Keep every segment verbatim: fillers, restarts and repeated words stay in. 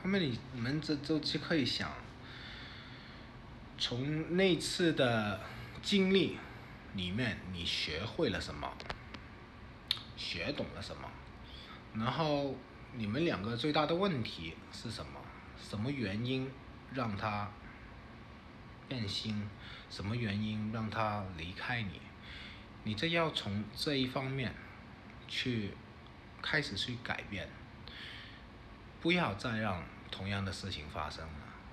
后面你们这周期可以想，从那次的经历里面，你学会了什么，学懂了什么，然后你们两个最大的问题是什么？什么原因让他变心？什么原因让他离开你？你这要从这一方面去开始去改变，不要再让同样的事情发生了。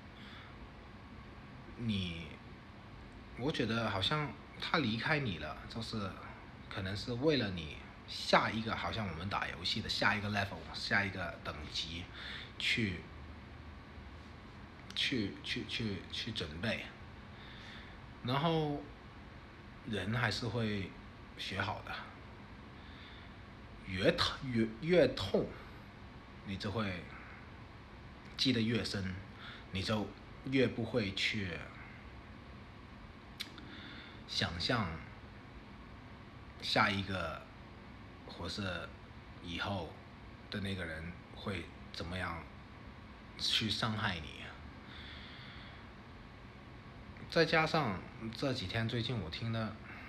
你，我觉得好像他离开你了，就是可能是为了你下一个，好像我们打游戏的下一个 level， 下一个等级去去去去去准备，然后人还是会学好的，越痛越越痛，你就会记得越深，你就越不会去想象下一个或是以后的那个人会怎么样去伤害你。再加上这几天最近我听的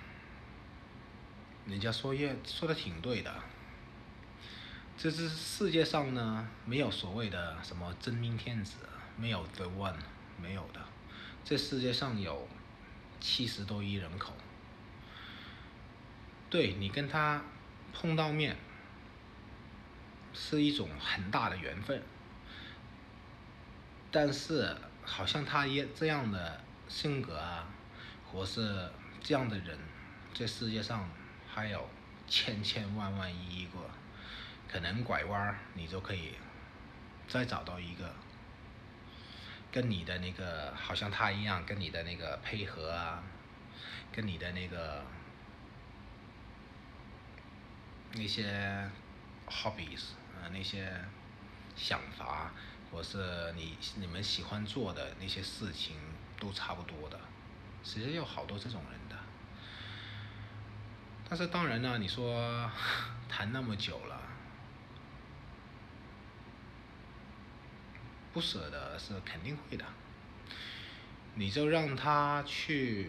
人家说也说的挺对的，这是世界上呢没有所谓的什么真命天子，没有 the one， 没有的。这世界上有七十多亿人口，对，你跟他碰到面是一种很大的缘分，但是好像他也这样的性格啊，或是这样的人，这世界上还有千千万万亿亿个，可能拐弯你就可以再找到一个跟你的那个好像他一样，跟你的那个配合啊，跟你的那个那些 hobbies 啊，那些想法，或是你你们喜欢做的那些事情都差不多的，其实有好多这种人的。但是当然呢，你说谈那么久了，不舍得是肯定会的，你就让他去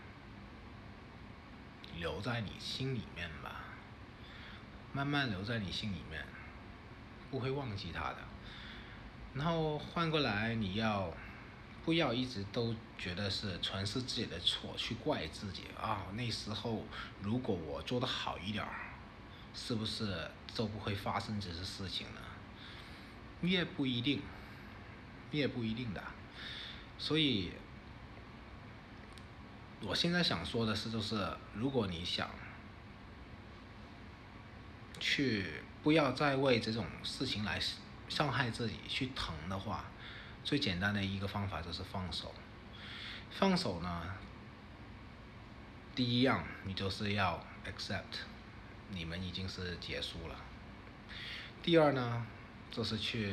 留在你心里面吧，慢慢留在你心里面，不会忘记他的。然后换过来，你要不要一直都觉得是全是自己的错，去怪自己啊？那时候如果我做得好一点，是不是就不会发生这些事情呢？也不一定，也不一定的。所以我现在想说的是，就是如果你想去不要再为这种事情来伤害自己去疼的话，最简单的一个方法就是放手。放手呢，第一样你就是要 accept 你们已经是结束了。第二呢，就是去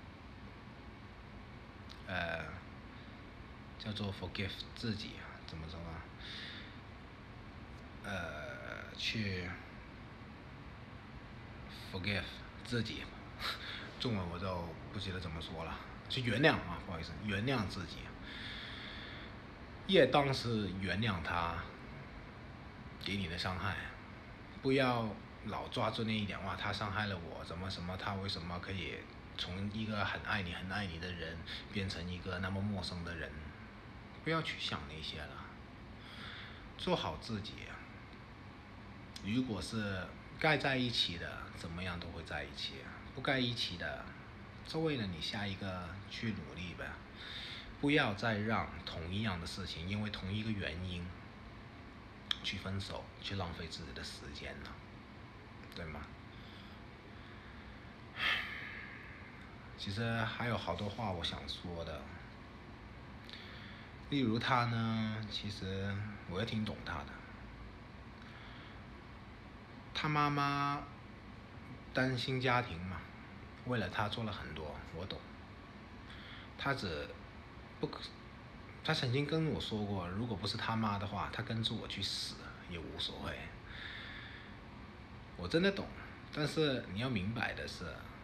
呃叫做 forgive 自己，怎么说呢？呃，去 forgive 自己，中文我就不记得怎么说了，去原谅啊，不好意思，原谅自己，也当是原谅他给你的伤害，不要老抓住那一点，哇，他伤害了我，怎么什么，他为什么可以从一个很爱你很爱你的人变成一个那么陌生的人，不要去想那些了，做好自己。如果是该在一起的，怎么样都会在一起；不该一起的，就为了你下一个去努力呗。不要再让同一样的事情，因为同一个原因去分手，去浪费自己的时间了，对吗？其实还有好多话我想说的，例如他呢，其实我也挺懂他的。他妈妈担心家庭嘛，为了他做了很多，我懂。他只不可，他曾经跟我说过，如果不是他妈的话，他跟着我去死也无所谓。我真的懂，但是你要明白的是，